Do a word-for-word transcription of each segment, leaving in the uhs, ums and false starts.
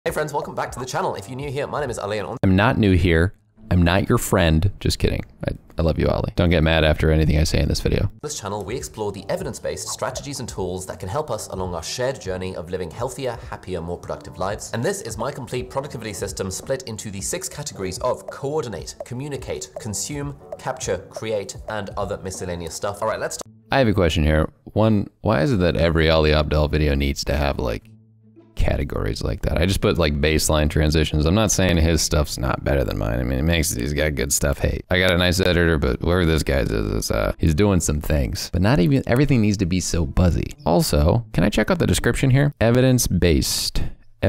Hey friends, welcome back to the channel. If you're new here, my name is Ali and on I'm not new here. I'm not your friend. Just kidding. I, I love you, Ali. Don't get mad after anything I say in this video. this channel, we explore the evidence-based strategies and tools that can help us along our shared journey of living healthier, happier, more productive lives. And this is my complete productivity system split into the six categories of coordinate, communicate, consume, capture, create, and other miscellaneous stuff. All right, let's I have a question here. One, why is it that every Ali Abdaal video needs to have like categories like that? I just put like baseline transitions. I'm not saying his stuff's not better than mine. I mean, it makes, he's got good stuff. Hey, I got a nice editor, but where this guy's is, is uh, he's doing some things, but not even everything needs to be so buzzy. Also, can I check out the description here? Evidence-based,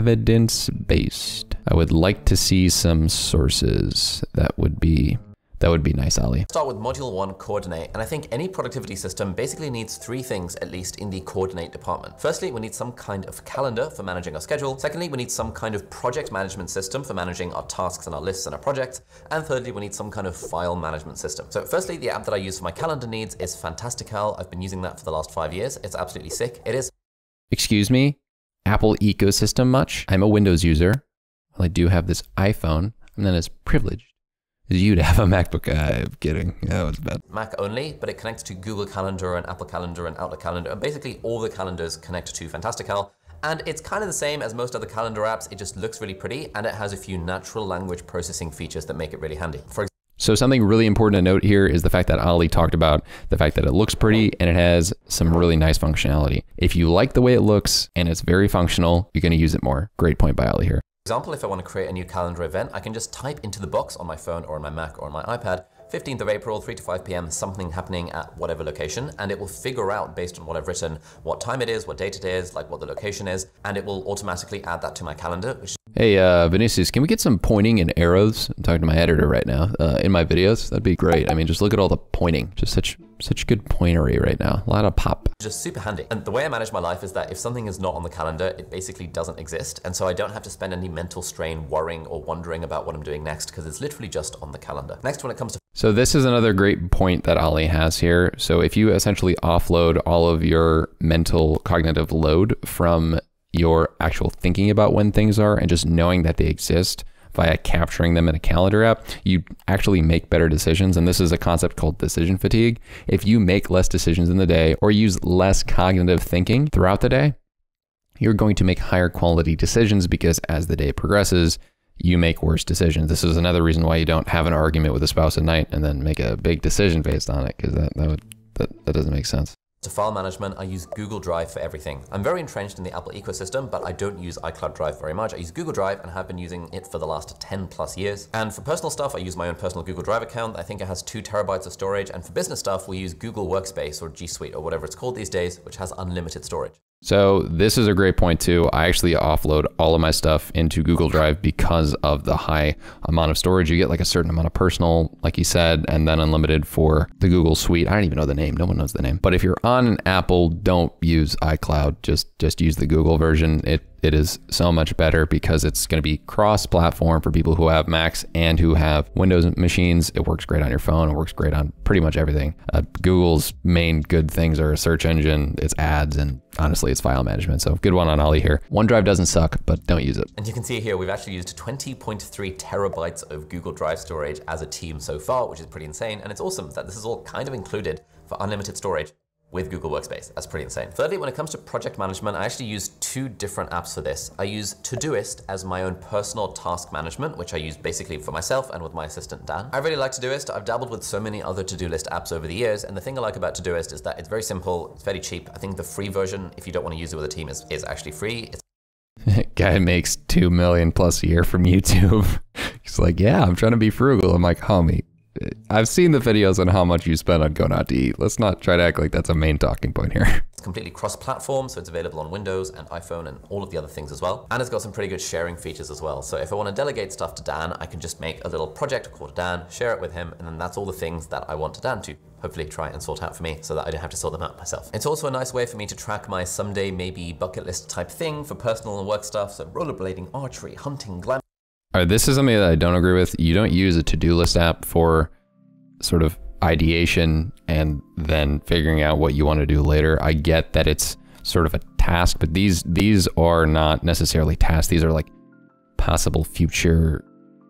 evidence-based. I would like to see some sources. That would be That would be nice, Ali. start with module one, coordinate. And I think any productivity system basically needs three things, at least in the coordinate department. Firstly, we need some kind of calendar for managing our schedule. Secondly, we need some kind of project management system for managing our tasks and our lists and our projects. And thirdly, we need some kind of file management system. So firstly, the app that I use for my calendar needs is Fantastical. I've been using that for the last five years. It's absolutely sick. It is. Excuse me, Apple ecosystem much? I'm a Windows user. Well, I do have this iPhone. I'm not as privileged as you to have a MacBook. I'm kidding. That was bad. Mac only, but it connects to Google Calendar and Apple Calendar and Outlook Calendar, and basically all the calendars connect to Fantastical. And it's kind of the same as most other calendar apps. It just looks really pretty, and it has a few natural language processing features that make it really handy. For example, So something really important to note here is the fact that Ali talked about the fact that it looks pretty and it has some really nice functionality. If you like the way it looks and it's very functional, you're going to use it more. Great point by Ali here. For example, if I want to create a new calendar event, I can just type into the box on my phone or on my Mac or on my iPad, fifteenth of April, three to five p m, something happening at whatever location, and it will figure out based on what I've written, what time it is, what date it is, like what the location is, and it will automatically add that to my calendar, which is Hey, uh, Vinicius, can we get some pointing and arrows? I'm talking to my editor right now, uh, in my videos. That'd be great. I mean, just look at all the pointing. Just such such good pointery right now. A lot of pop. just super handy. And the way I manage my life is that if something is not on the calendar, it basically doesn't exist. And so I don't have to spend any mental strain worrying or wondering about what I'm doing next because it's literally just on the calendar. Next, when it comes to So this is another great point that Ali has here. So if you essentially offload all of your mental cognitive load from your actual thinking about when things are and just knowing that they exist via capturing them in a calendar app, you actually make better decisions. And this is a concept called decision fatigue. If you make less decisions in the day or use less cognitive thinking throughout the day, you're going to make higher quality decisions because as the day progresses, you make worse decisions. This is another reason why you don't have an argument with a spouse at night and then make a big decision based on it, because that, that, would, that, that doesn't make sense. To file management, I use Google Drive for everything. I'm very entrenched in the Apple ecosystem, but I don't use iCloud Drive very much. I use Google Drive and have been using it for the last ten plus years. And for personal stuff, I use my own personal Google Drive account. I think it has two terabytes of storage. And for business stuff, we use Google Workspace or G Suite or whatever it's called these days, which has unlimited storage. So this is a great point too. I actually offload all of my stuff into Google Drive because of the high amount of storage. You get like a certain amount of personal, like you said, and then unlimited for the Google Suite. I don't even know the name. No one knows the name. But if you're on an Apple, don't use iCloud. Just just use the Google version. It It is so much better because it's going to be cross-platform for people who have Macs and who have Windows machines. It works great on your phone. It works great on pretty much everything. Uh, Google's main good things are a search engine, it's ads, and honestly, it's file management. So good one on Ali here. OneDrive doesn't suck, but don't use it. And you can see here, we've actually used twenty point three terabytes of Google Drive storage as a team so far, which is pretty insane. And it's awesome that this is all kind of included for unlimited storage with Google Workspace. That's pretty insane. Thirdly, when it comes to project management, I actually use two different apps for this. I use ToDoIst as my own personal task management, which I use basically for myself and with my assistant, Dan. I really like ToDoIst. I've dabbled with so many other to-do list apps over the years, and the thing I like about ToDoIst is that it's very simple, it's very cheap. I think the free version, if you don't want to use it with a team, is, is actually free. It's Guy makes two million plus a year from YouTube. He's like, yeah, I'm trying to be frugal. I'm like, homie, I've seen the videos on how much you spend on going out to eat. Let's not try to act like that's a main talking point here. It's completely cross-platform, so it's available on Windows and iPhone and all of the other things as well. And it's got some pretty good sharing features as well. So if I want to delegate stuff to Dan, I can just make a little project called Dan, share it with him, and then that's all the things that I want to Dan to hopefully try and sort out for me so that I don't have to sort them out myself. It's also a nice way for me to track my someday maybe bucket list type thing for personal and work stuff. So rollerblading, archery, hunting, glam. All right, this is something that I don't agree with. You don't use a to-do list app for sort of ideation and then figuring out what you want to do later. I get that it's sort of a task, but these these are not necessarily tasks. These are like possible future,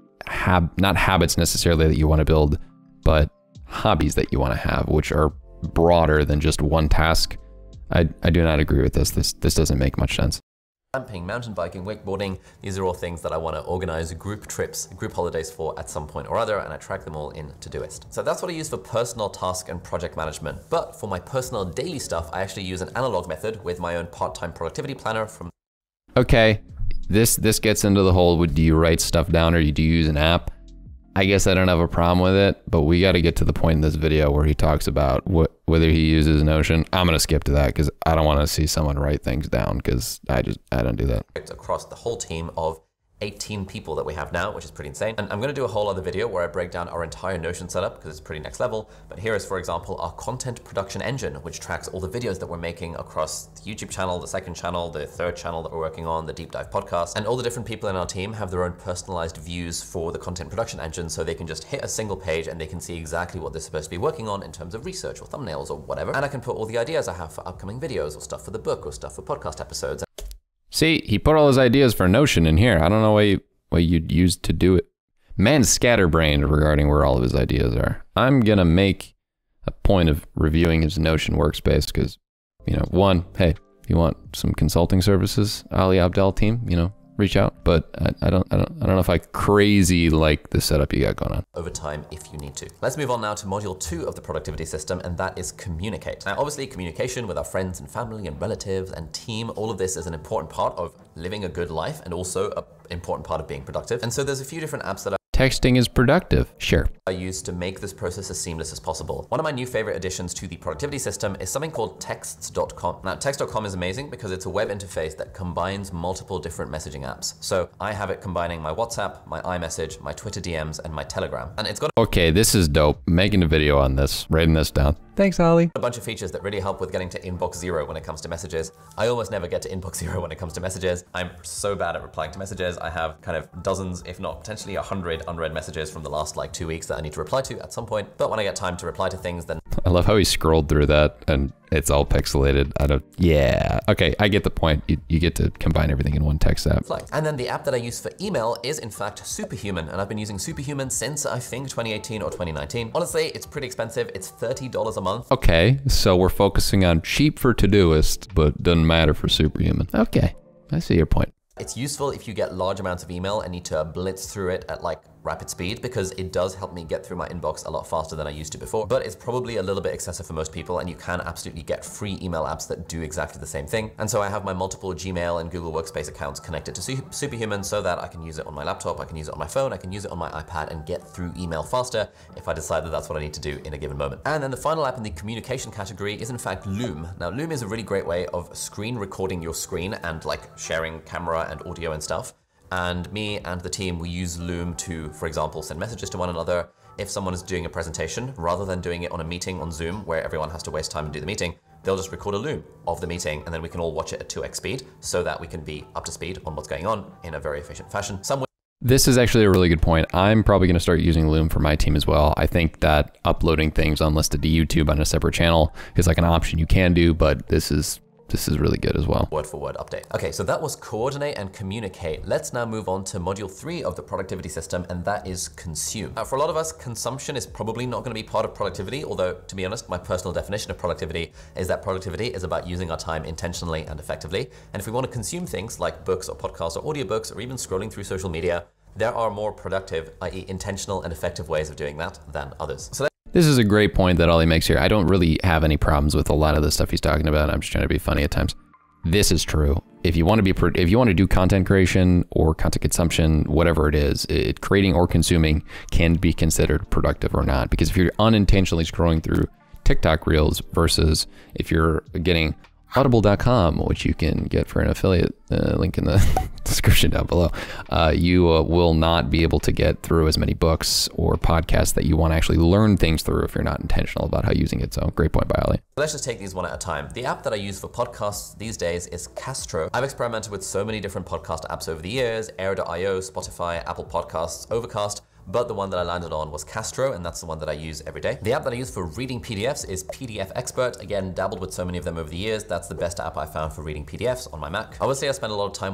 hab not habits necessarily that you want to build, but hobbies that you want to have, which are broader than just one task. I, I do not agree with this. This this doesn't make much sense. Camping, mountain biking, wakeboarding, these are all things that I want to organize group trips, group holidays for at some point or other, and I track them all in ToDoIst. So that's what I use for personal task and project management. But for my personal daily stuff, I actually use an analog method with my own part-time productivity planner from... Okay, this this gets into the whole, do you write stuff down or do you use an app? I guess I don't have a problem with it, but we got to get to the point in this video where he talks about what, whether he uses Notion. I'm going to skip to that because I don't want to see someone write things down because I just, I don't do that. Across the whole team of eighteen people that we have now, which is pretty insane. And I'm going to do a whole other video where I break down our entire Notion setup because it's pretty next level. But here is, for example, our content production engine, which tracks all the videos that we're making across the YouTube channel, the second channel, the third channel that we're working on, the deep dive podcast. And all the different people in our team have their own personalized views for the content production engine, so they can just hit a single page and they can see exactly what they're supposed to be working on in terms of research or thumbnails or whatever. And I can put all the ideas I have for upcoming videos or stuff for the book or stuff for podcast episodes. See, he put all his ideas for Notion in here. I don't know why you, what you'd use to do it. Man's scatterbrained regarding where all of his ideas are. I'm gonna make a point of reviewing his Notion workspace because, you know, one, hey, if you want some consulting services, Ali Abdaal team, you know, reach out. But I, I don't, I don't, I don't know if I crazy like the setup you got going on. Over time, if you need to. Let's move on now to module two of the productivity system, and that is communicate. Now, obviously, communication with our friends and family and relatives and team, all of this is an important part of living a good life and also an important part of being productive. And so there's a few different apps that I Texting is productive, sure. I use to make this process as seamless as possible. One of my new favorite additions to the productivity system is something called texts dot com. Now, text dot com is amazing because it's a web interface that combines multiple different messaging apps. So I have it combining my WhatsApp, my iMessage, my Twitter D Ms, and my Telegram. And it's got Okay, this is dope. Making a video on this, writing this down. Thanks, Ali. a bunch of features that really help with getting to inbox zero when it comes to messages. I almost never get to inbox zero when it comes to messages. I'm so bad at replying to messages. I have kind of dozens, if not potentially a hundred unread messages from the last like two weeks that I need to reply to at some point. But when I get time to reply to things, then I love how he scrolled through that and it's all pixelated. I don't, yeah. Okay, I get the point. You, you get to combine everything in one text app. And then the app that I use for email is in fact Superhuman, and I've been using Superhuman since I think twenty eighteen or twenty nineteen. Honestly, it's pretty expensive. It's thirty dollars a month. Okay, so we're focusing on cheap for ToDoIst, but doesn't matter for Superhuman. Okay, I see your point. It's useful if you get large amounts of email and need to blitz through it at like rapid speed, because it does help me get through my inbox a lot faster than I used to before. But it's probably a little bit excessive for most people, and you can absolutely get free email apps that do exactly the same thing. And so I have my multiple Gmail and Google Workspace accounts connected to Superhuman so that I can use it on my laptop, I can use it on my phone, I can use it on my iPad and get through email faster if I decide that that's what I need to do in a given moment. And then the final app in the communication category is in fact Loom. Now, Loom is a really great way of screen recording your screen and like sharing camera and audio and stuff. And me and the team, we use Loom to, for example, send messages to one another. If someone is doing a presentation, rather than doing it on a meeting on Zoom where everyone has to waste time and do the meeting, they'll just record a Loom of the meeting and then we can all watch it at two X speed so that we can be up to speed on what's going on in a very efficient fashion. Some This is actually a really good point. I'm probably going to start using Loom for my team as well. I think that uploading things unlisted to YouTube on a separate channel is like an option you can do, but this is This is really good as well. Word for word update. Okay, so that was coordinate and communicate. Let's now move on to module three of the productivity system, and that is consume. Now, for a lot of us, consumption is probably not going to be part of productivity, although to be honest, my personal definition of productivity is that productivity is about using our time intentionally and effectively. And if we want to consume things like books or podcasts or audiobooks or even scrolling through social media, there are more productive, that is intentional and effective ways of doing that than others. So This is a great point that Ali makes here. I don't really have any problems with a lot of the stuff he's talking about. I'm just trying to be funny at times. This is true. If you want to be, if you want to do content creation or content consumption, whatever it is, it, creating or consuming can be considered productive or not. Because if you're unintentionally scrolling through TikTok reels versus if you're getting audible dot com, which you can get for an affiliate uh, link in the description down below, uh, you uh, will not be able to get through as many books or podcasts that you want to actually learn things through if you're not intentional about how using it. So great point by Ali. Let's just take these one at a time. The app that I use for podcasts these days is Castro. I've experimented with so many different podcast apps over the years, Air dot i o, Spotify, Apple Podcasts, Overcast, but the one that I landed on was Castro, and that's the one that I use every day. The app that I use for reading P D Fs is P D F Expert. Again, dabbled with so many of them over the years. That's the best app I found for reading P D Fs on my Mac. Obviously, I spend a lot of time watching.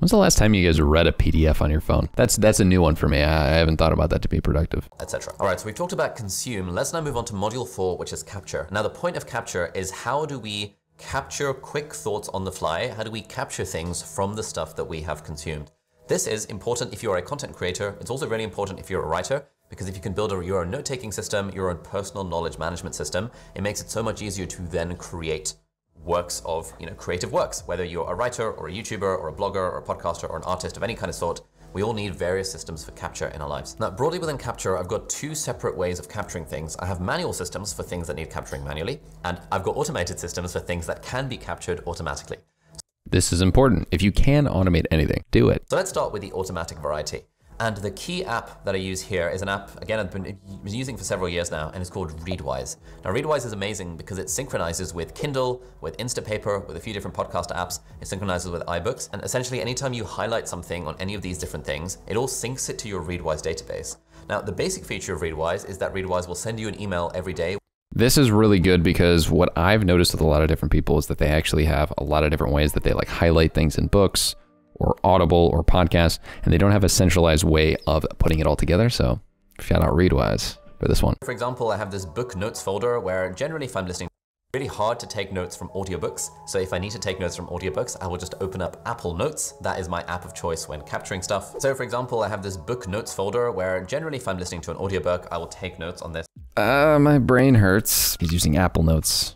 When's the last time you guys read a P D F on your phone? That's that's a new one for me. I, I haven't thought about that to be productive. et cetera. All right, so we've talked about consume. Let's now move on to module four, which is capture. Now, the point of capture is how do we capture quick thoughts on the fly? How do we capture things from the stuff that we have consumed? This is important if you're a content creator. It's also really important if you're a writer, because if you can build a, your own note-taking system, your own personal knowledge management system, it makes it so much easier to then create works of, you know, creative works, whether you're a writer or a YouTuber or a blogger or a podcaster or an artist of any kind of sort. We all need various systems for capture in our lives. Now, broadly within capture, I've got two separate ways of capturing things. I have manual systems for things that need capturing manually, and I've got automated systems for things that can be captured automatically. This is important. If you can automate anything, do it. So let's start with the automatic variety. And the key app that I use here is an app, again, I've been using for several years now, and it's called Readwise. Now, Readwise is amazing because it synchronizes with Kindle, with Instapaper, with a few different podcast apps. It synchronizes with iBooks. And essentially, anytime you highlight something on any of these different things, it all syncs it to your Readwise database. Now, the basic feature of Readwise is that Readwise will send you an email every day. This is really good because what I've noticed with a lot of different people is that they actually have a lot of different ways that they like highlight things in books or Audible or podcasts, and they don't have a centralized way of putting it all together. So shout out Readwise for this one. For example, I have this book notes folder where generally if I'm listening, it's really hard to take notes from audiobooks. So if I need to take notes from audiobooks, I will just open up Apple Notes. That is my app of choice when capturing stuff. So for example, I have this book notes folder where generally if I'm listening to an audiobook, I will take notes on this. Uh, my brain hurts. He's using Apple Notes.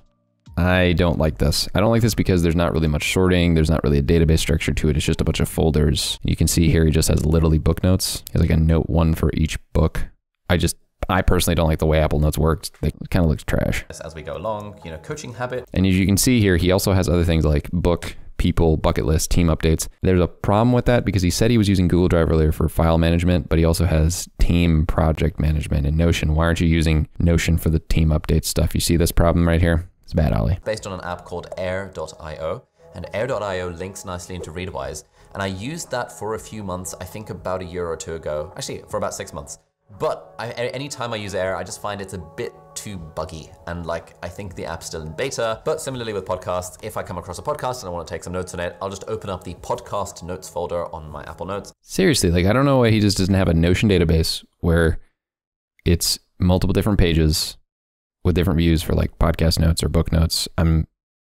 I don't like this. I don't like this because there's not really much sorting. There's not really a database structure to it. It's just a bunch of folders. You can see here he just has literally book notes. He has like a note one for each book. I just, I personally don't like the way Apple Notes works. It kind of looks trash. As we go along, you know, coaching habit. And as you can see here, he also has other things like book, people, bucket list, team updates. There's a problem with that because he said he was using Google Drive earlier for file management, but he also has team project management in Notion. Why aren't you using Notion for the team update stuff? You see this problem right here? It's bad, Ali. Based on an app called air dot i o, and air dot i o links nicely into Readwise. And I used that for a few months, I think about a year or two ago, actually for about six months. But I, anytime I use Air, I just find it's a bit too buggy. And like, I think the app's still in beta, but similarly with podcasts, if I come across a podcast and I want to take some notes on it, I'll just open up the podcast notes folder on my Apple Notes. Seriously, like I don't know why he just doesn't have a Notion database where it's multiple different pages with different views for like podcast notes or book notes. I'm,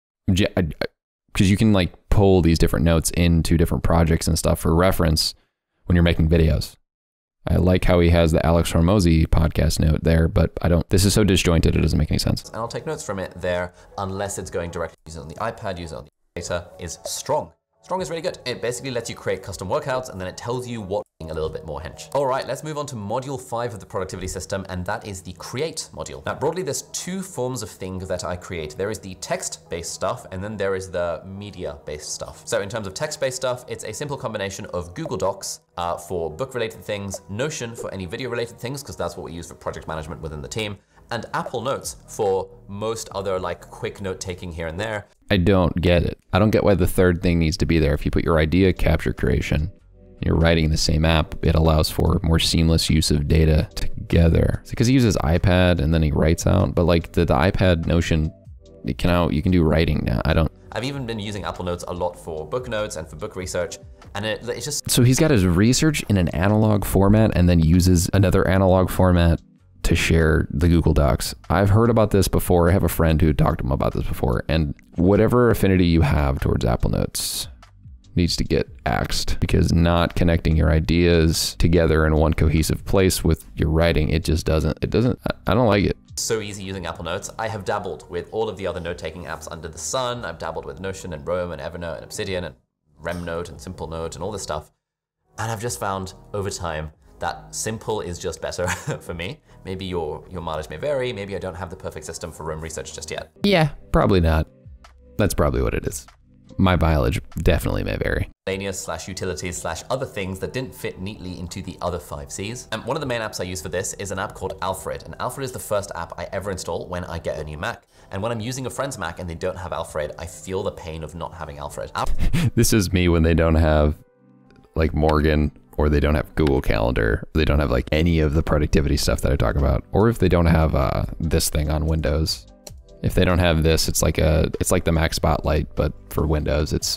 because you can like pull these different notes into different projects and stuff for reference when you're making videos. I like how he has the Alex Hormozy podcast note there, but I don't, this is so disjointed, it doesn't make any sense. And I'll take notes from it there unless it's going directly, use it on the iPad, use it on the data, is Strong. Strong is really good. It basically lets you create custom workouts and then it tells you what a little bit more hench. All right, let's move on to module five of the productivity system, and that is the create module. Now, broadly, there's two forms of things that I create. There is the text-based stuff, and then there is the media-based stuff. So in terms of text-based stuff, it's a simple combination of Google Docs uh, for book-related things, Notion for any video-related things, because that's what we use for project management within the team, and Apple Notes for most other like quick note-taking here and there. I don't get it. I don't get why the third thing needs to be there. If you put your idea capture creation, you're writing in the same app, it allows for more seamless use of data together. It's because he uses iPad and then he writes out, but like the, the iPad Notion, it can out, you can do writing now. I don't. I've even been using Apple Notes a lot for book notes and for book research, and it, it's just. So he's got his research in an analog format and then uses another analog format to share the Google Docs. I've heard about this before. I have a friend who talked to him about this before, and whatever affinity you have towards Apple Notes needs to get axed, because not connecting your ideas together in one cohesive place with your writing, it just doesn't, it doesn't, I don't like it. So easy using Apple Notes. I have dabbled with all of the other note-taking apps under the sun. I've dabbled with Notion and Roam and Evernote and Obsidian and RemNote and Simple Note and all this stuff. And I've just found over time that simple is just better for me. Maybe your, your mileage may vary. Maybe I don't have the perfect system for Roam research just yet. Yeah, probably not. That's probably what it is. My mileage definitely may vary. Miscellaneous slash utilities slash other things that didn't fit neatly into the other five C's. And one of the main apps I use for this is an app called Alfred. And Alfred is the first app I ever install when I get a new Mac. And when I'm using a friend's Mac and they don't have Alfred, I feel the pain of not having Alfred. Al This is me when they don't have like Morgan, or they don't have Google Calendar, or they don't have like any of the productivity stuff that I talk about, or if they don't have uh, this thing on Windows. If they don't have this, it's like a, it's like the Mac Spotlight, but for Windows. It's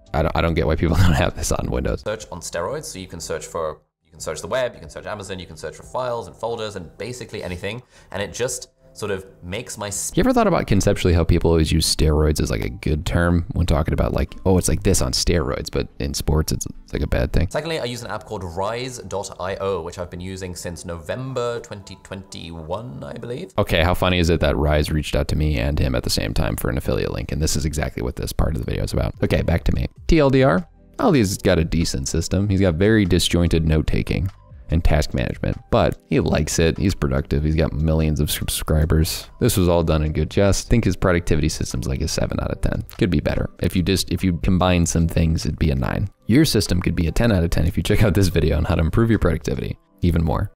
I don't, I don't get why people don't have this on Windows. Search on steroids, so you can search for, you can search the web, you can search Amazon, you can search for files and folders and basically anything, and it just sort of makes my... You ever thought about conceptually how people always use steroids as like a good term when talking about like, oh, it's like this on steroids, but in sports, it's, it's like a bad thing? Secondly, I use an app called rise dot i o, which I've been using since November twenty twenty-one, I believe. Okay, how funny is it that Rise reached out to me and him at the same time for an affiliate link? And this is exactly what this part of the video is about. Okay, back to me. T L D R, Ali's got a decent system. He's got very disjointed note-taking and task management, but he likes it. He's productive. He's got millions of subscribers. This was all done in good jest. I think his productivity system's like a seven out of ten. Could be better. If you just, if you combine some things, it'd be a nine. Your system could be a ten out of ten if you check out this video on how to improve your productivity even more.